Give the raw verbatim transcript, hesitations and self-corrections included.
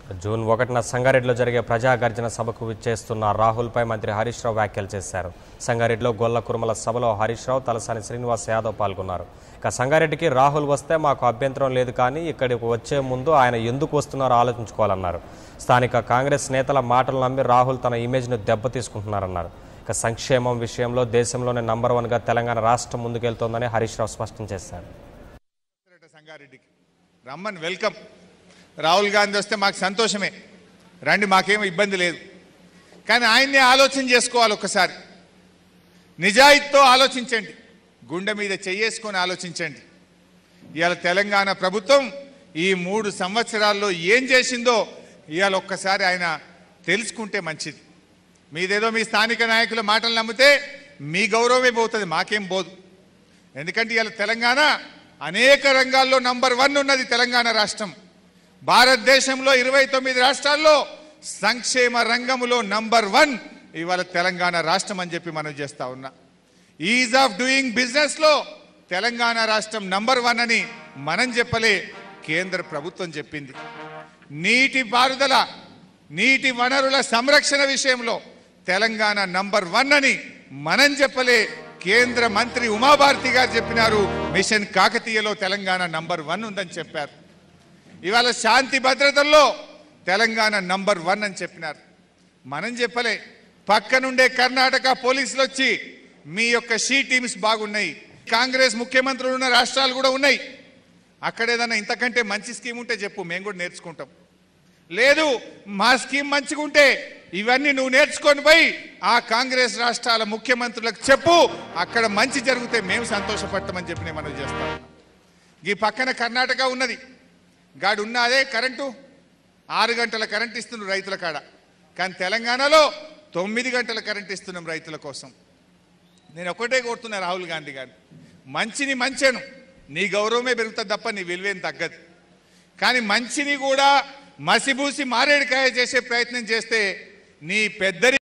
June ఒకటిన సంగారెడ్డిలో జరిగే ప్రజా గర్జన సభకు విచ్చేస్తున్న రాహుల్పై మంత్రి హరీష్ రావు వ్యాఖ్యలు చేశారు. సంగారెడ్డిలో గొల్ల కురుమల సభలో హరీష్ రావు, తలసాని శ్రీనివాస్ యాదవ్ పాల్గొన్నారు. ఇక సంగారెడ్డికి రాహుల్ వస్తే మాకు అభ్యంతరం లేదు, కానీ ఇక్కడికి వచ్చే ముందు ఆయన ఎందుకు వస్తున్నారో ఆలోచించుకోవాలన్నారు. స్థానిక కాంగ్రెస్ నేతల మాటలు నమ్మి రాహుల్ తన ఇమేజ్ను దెబ్బతీసుకుంటున్నారన్నారు. ఇక సంక్షేమం విషయంలో దేశంలోనే నంబర్ వన్గా తెలంగాణ రాష్ట్రం ముందుకెళ్తోందని హరీష్ రావు స్పష్టం చేశారు. సంగారెడ్డికి రమ్మన్ వెల్కమ్. రాహుల్ గాంధీ వస్తే మాకు సంతోషమే, రండి, మాకేమో ఇబ్బంది లేదు. కానీ ఆయన్నే ఆలోచన చేసుకోవాలి. ఒక్కసారి నిజాయితీతో ఆలోచించండి, గుండె మీద చెయ్యేసుకొని ఆలోచించండి. ఇవాళ తెలంగాణ ప్రభుత్వం ఈ మూడు సంవత్సరాల్లో ఏం చేసిందో ఇవాళ ఒక్కసారి ఆయన తెలుసుకుంటే మంచిది. మీదేదో మీ స్థానిక నాయకుల మాటలు నమ్మితే మీ గౌరవమే పోతుంది, మాకేం పోదు. ఎందుకంటే ఇవాళ తెలంగాణ అనేక రంగాల్లో నంబర్ వన్ ఉన్నది. తెలంగాణ రాష్ట్రం భారతదేశంలో ఇరవై తొమ్మిది రాష్ట్రాల్లో సంక్షేమ రంగంలో నంబర్ వన్ ఇవాళ తెలంగాణ రాష్ట్రం అని చెప్పి మనం చేస్తా ఉన్నా. ఈజ్ ఆఫ్ డూయింగ్ బిజినెస్ లో తెలంగాణ రాష్ట్రం నంబర్ వన్ అని మనం చెప్పలే, కేంద్ర ప్రభుత్వం చెప్పింది. నీటి పారుదల, నీటి వనరుల సంరక్షణ విషయంలో తెలంగాణ నంబర్ వన్ అని మనం చెప్పలే, కేంద్ర మంత్రి ఉమాభారతి గారు చెప్పినారు. మిషన్ కాకతీయలో తెలంగాణ నంబర్ వన్ ఉందని చెప్పారు. ఇవాళ శాంతి భద్రతల్లో తెలంగాణ నంబర్ వన్ అని చెప్పినారు, మనం చెప్పలే. పక్కనుండే కర్ణాటక పోలీసులు వచ్చి మీ యొక్క షీ టీమ్స్ బాగున్నాయి, కాంగ్రెస్ ముఖ్యమంత్రులు ఉన్న రాష్ట్రాలు కూడా ఉన్నాయి, అక్కడ ఏదైనా ఇంతకంటే మంచి స్కీమ్ ఉంటే చెప్పు, మేము కూడా నేర్చుకుంటాం. లేదు మా స్కీమ్ మంచిగా ఉంటే ఇవన్నీ నువ్వు నేర్చుకొని పోయి ఆ కాంగ్రెస్ రాష్ట్రాల ముఖ్యమంత్రులకు చెప్పు, అక్కడ మంచి జరిగితే మేము సంతోషపడతామని చెప్పి నేను మనం చేస్తాం. ఈ పక్కన కర్ణాటక ఉన్నది, గాడు ఉన్నదే కరెంటు ఆరు గంటల కరెంట్ ఇస్తున్నాం రైతుల కాడ, కానీ తెలంగాణలో తొమ్మిది గంటల కరెంట్ ఇస్తున్నాం రైతుల కోసం. నేను ఒకటే కోరుతున్నా రాహుల్ గాంధీ గారు, మంచిని మంచాను, నీ గౌరవమే పెరుగుతుంది తప్ప నీ విలువేం తగ్గదు. కానీ మంచిని కూడా మసిబూసి మారేడుకాయ చేసే ప్రయత్నం చేస్తే నీ పెద్దరి